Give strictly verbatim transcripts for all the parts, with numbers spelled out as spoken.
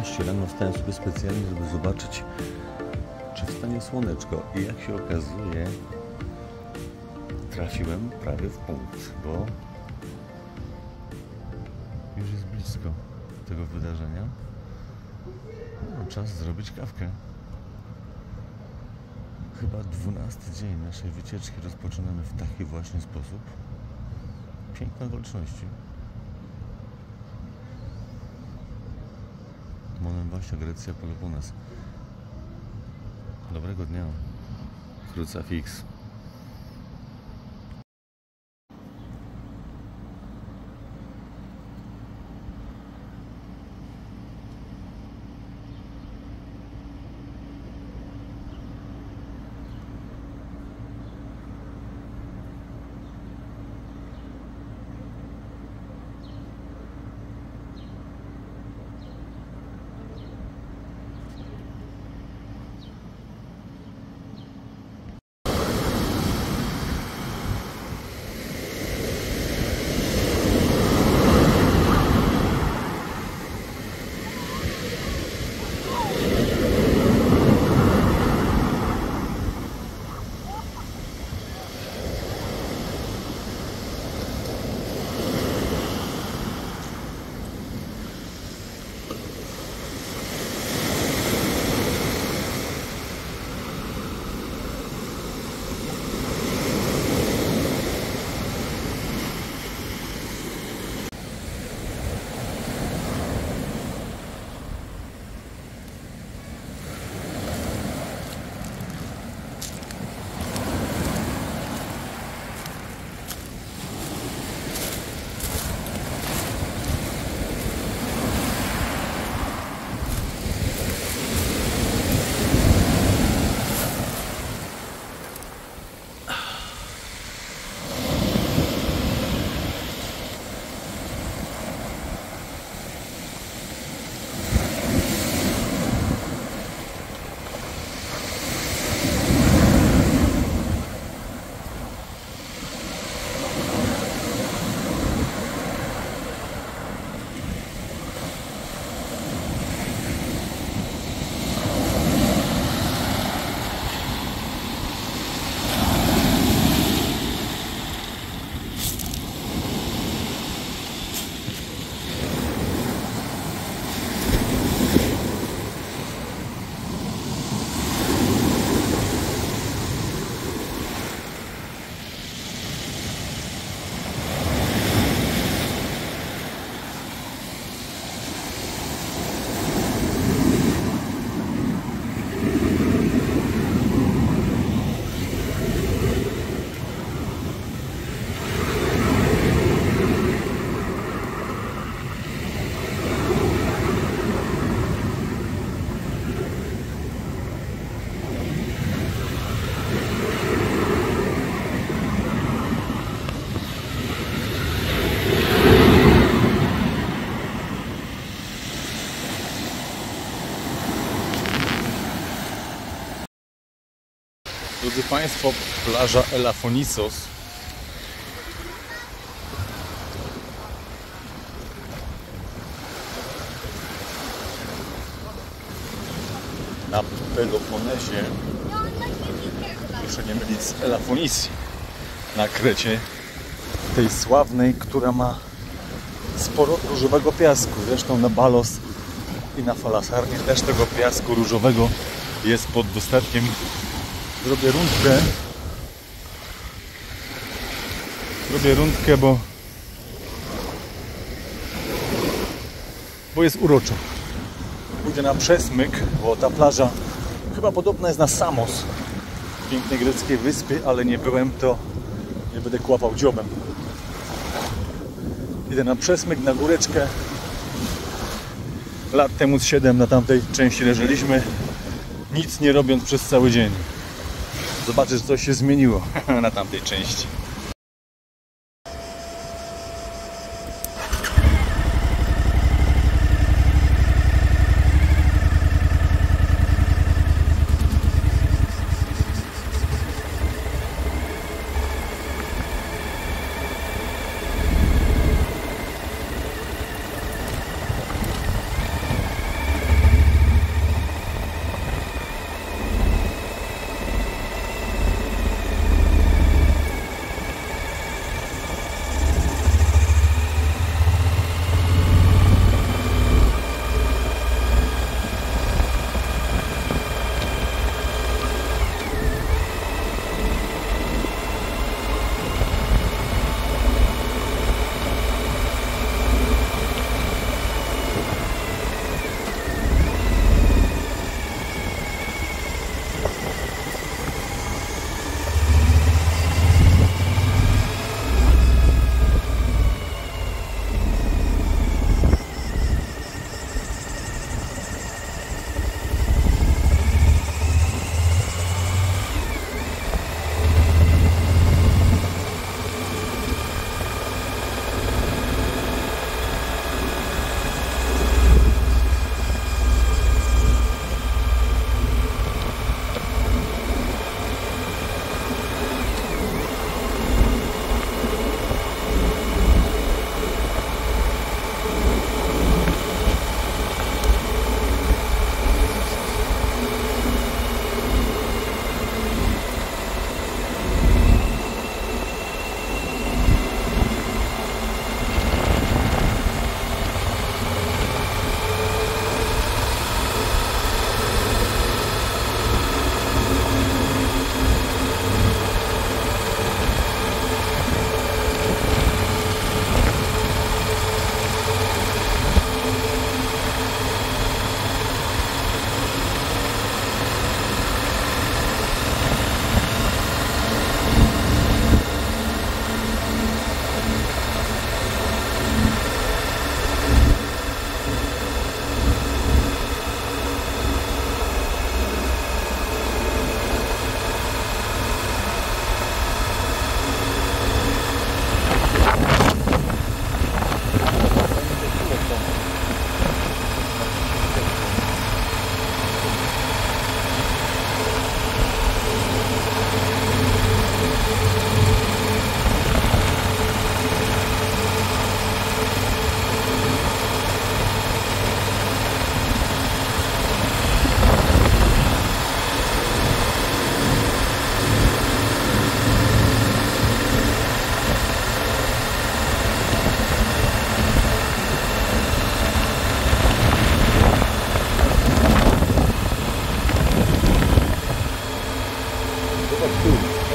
dwanaście rano wstałem sobie specjalnie, żeby zobaczyć, czy wstanie słoneczko. I jak się okazuje, trafiłem prawie w punkt, bo już jest blisko tego wydarzenia. No, czas zrobić kawkę. Chyba dwunasty dzień naszej wycieczki rozpoczynamy w taki właśnie sposób. Piękne okoliczności. Monemvasia, Grecja, Pelopones. Dobrego dnia. Crucifix. Drodzy Państwo, plaża Elafonissos. Na Peloponesie, proszę nie mylić z Elafonissi, na Krecie, tej sławnej, która ma sporo różowego piasku. Zresztą na Balos i na Falasarnie też tego piasku różowego jest pod dostatkiem. Zrobię rundkę. Zrobię rundkę, bo bo jest uroczo. Pójdę na przesmyk, bo ta plaża chyba podobna jest na Samos, pięknej greckiej wyspy, ale nie byłem, to nie będę kłapał dziobem. Idę na przesmyk, na góreczkę. Lat temu z siedem na tamtej części leżeliśmy, nic nie robiąc przez cały dzień. Zobaczę, że coś się zmieniło na tamtej części.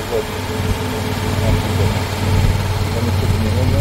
wody. To niestety nie mogę.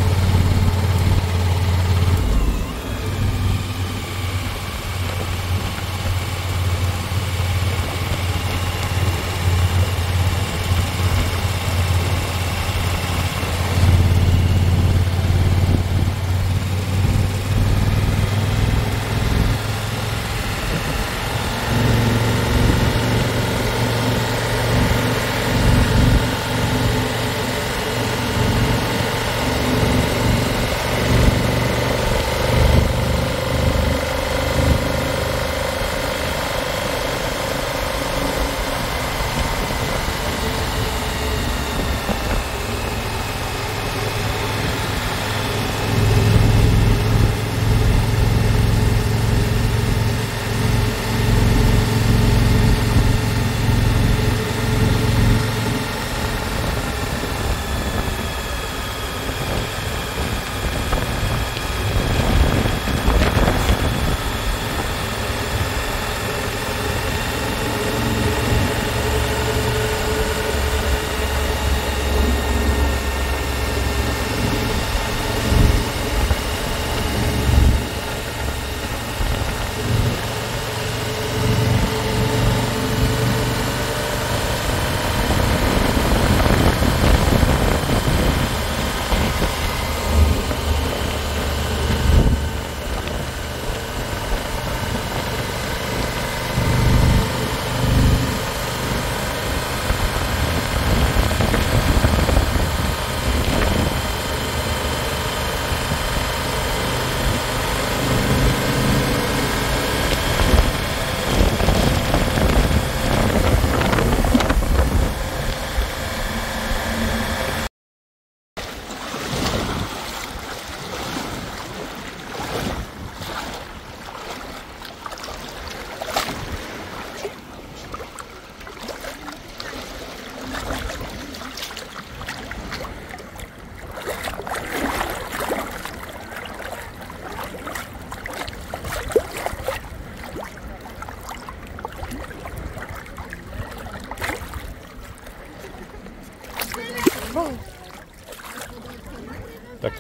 Tak.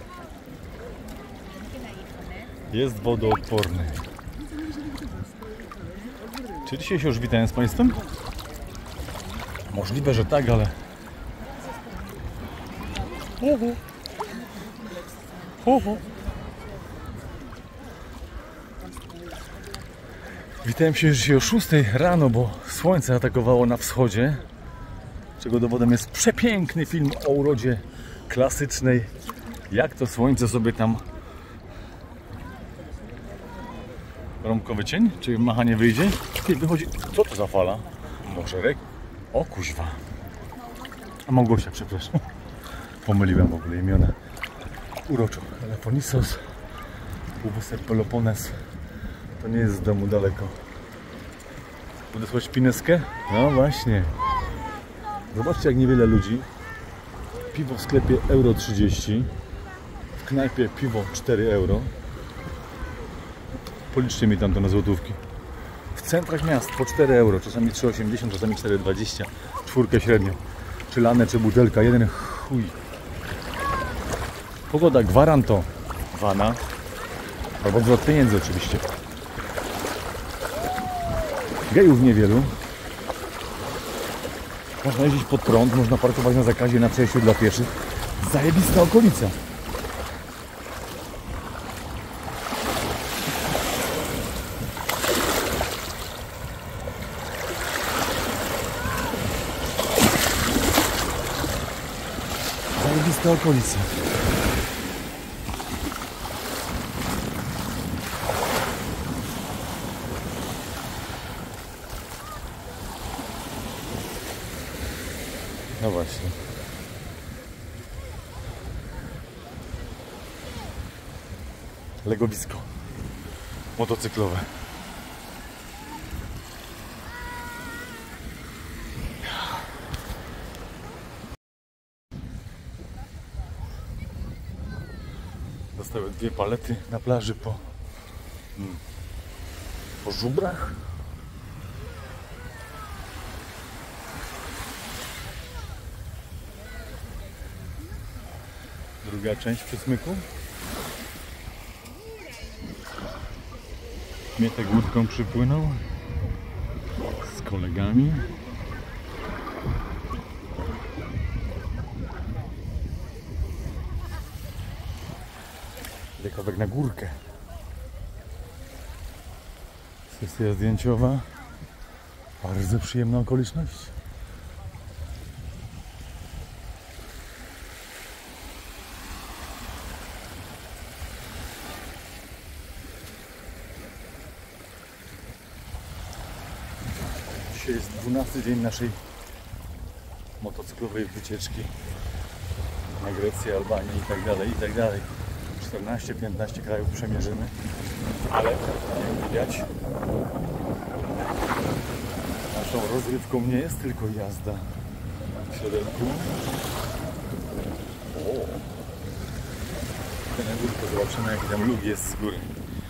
Jest wodoodporny. Czy dzisiaj się już witałem z Państwem? Możliwe, że tak, ale... Uhu. Uhu. Witałem się już dzisiaj o szóstej rano, bo słońce atakowało na wschodzie, czego dowodem jest przepiękny film o urodzie klasycznej. Jak to słońce sobie tam... Rąbkowy cień? Czy machanie wyjdzie? Kiedy wychodzi... Co to za fala? Może rek... O kuźwa. A Małgosia, przepraszam. Pomyliłem w ogóle imiona. Uroczo. Elefonisos, Półwysep Pelopones. To nie jest z domu daleko. Będę słuchać Pineskę? No właśnie. Zobaczcie, jak niewiele ludzi. Piwo w sklepie euro trzydzieści. W knajpie piwo cztery euro. Policzcie mi tam to na złotówki. W centrach miast po cztery euro. Czasami trzy osiemdziesiąt, czasami cztery dwadzieścia. Czwórkę średnio. Czy lane, czy butelka. Jeden chuj. Pogoda gwarantowana. Albo zwrot pieniędzy oczywiście. Gejów niewielu. Można jeździć pod prąd, można parkować na zakazie na przejściu dla pieszych. Zajebista okolica. Zajebista okolica. No właśnie. Legowisko motocyklowe. Dostałem dwie palety na plaży po, hmm, po żubrach. druga część przesmyku. Mietek łódką przypłynął z kolegami. Dekawek na górkę. Sesja zdjęciowa. Bardzo przyjemna okoliczność. Dzisiaj jest dwunasty dzień naszej motocyklowej wycieczki na Grecję, Albanię i tak dalej, i tak dalej. czternaście piętnaście krajów przemierzymy, ale jak widać, naszą rozrywką nie jest tylko jazda w siodełku. O! Na górkę zobaczymy, jaki tam lód jest z góry.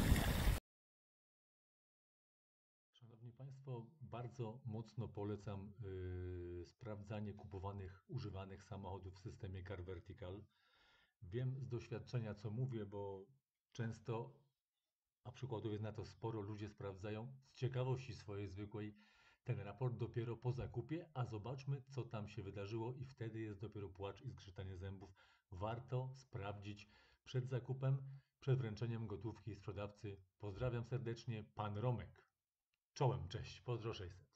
Szanowni Państwo, bardzo mocno polecam yy, sprawdzanie kupowanych, używanych samochodów w systemie Car Vertical. Wiem z doświadczenia, co mówię, bo często, a przykładów jest na to sporo, ludzie sprawdzają z ciekawości swojej zwykłej ten raport dopiero po zakupie, a zobaczmy, co tam się wydarzyło i wtedy jest dopiero płacz i zgrzytanie zębów. Warto sprawdzić przed zakupem, przed wręczeniem gotówki sprzedawcy. Pozdrawiam serdecznie, pan Romek. Czołem, cześć, pozdro sześćset.